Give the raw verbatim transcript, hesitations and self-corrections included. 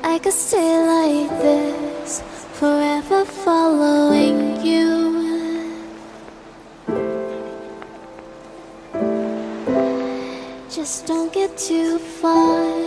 I could stay like this, forever following you. Just don't get too far.